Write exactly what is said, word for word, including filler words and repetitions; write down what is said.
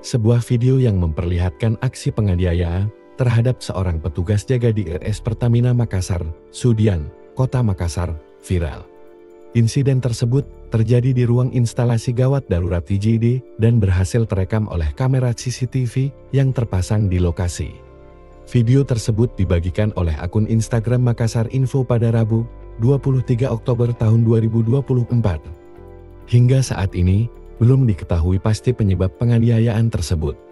Sebuah video yang memperlihatkan aksi penganiayaan terhadap seorang petugas jaga di R S Pertamina Makassar, Sudian, Kota Makassar, viral. Insiden tersebut terjadi di ruang instalasi gawat darurat I G D dan berhasil terekam oleh kamera C C T V yang terpasang di lokasi. Video tersebut dibagikan oleh akun Instagram Makassar Info pada Rabu, dua puluh tiga Oktober tahun dua ribu dua puluh empat. Hingga saat ini, belum diketahui pasti penyebab penganiayaan tersebut.